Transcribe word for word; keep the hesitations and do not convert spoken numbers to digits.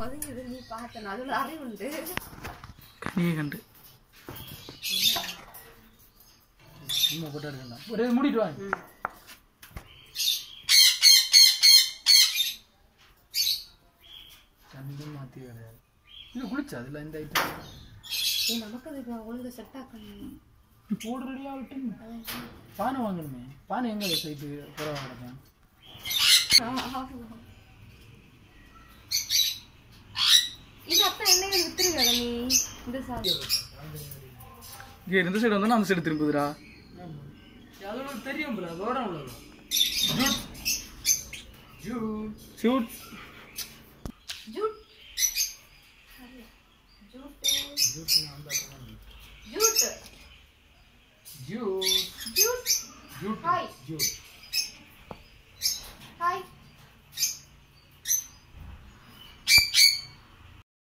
ஒதுங்குது நீ பார்த்தேன் அதுல அறிவு உண்டு கனியை கண்டு சும்மா போட்டா இருக்கலாம் ஒரே மூடிட்டு வாங்க தண்ணியும் மாற்றி கிடையாது இல்லை குளிச்சா அதில் இந்த ஐட்டம் நமக்கு அது ஒழுங்கு செட் ஆக்கணும் போடு ரெடியாக விட்டு பானை வாங்கணுமே பானை எங்கே சைட்டு குறவாக கிடக்கும் இது அப்போ என்ன வித்துருங்க நீ இந்த சாரி இங்கே இந்த சைடு வந்தோன்னா அந்த சைடு திரும்புதுரா அதோட தெரியும் ப்ரோ அதோட உள்ளது Jude shoot Jude Jude Jude Jude Jude Jude hi Jude hi